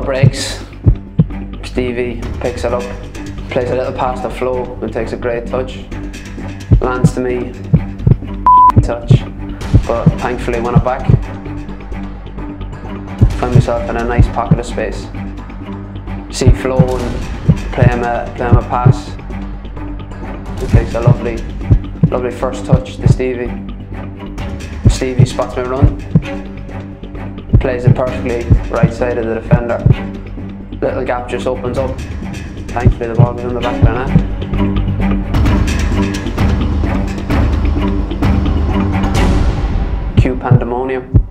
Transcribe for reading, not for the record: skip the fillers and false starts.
breaks. Stevie picks it up, plays a little past the flow and takes a great touch. Lands to me, touch, but thankfully won it back. Find myself in a nice pocket of space. See Flo and play him a pass. He takes a lovely first touch to Stevie. Stevie spots my run, plays it perfectly right side of the defender. Little gap just opens up. Thankfully the ball goes in the back of the net. Cue pandemonium.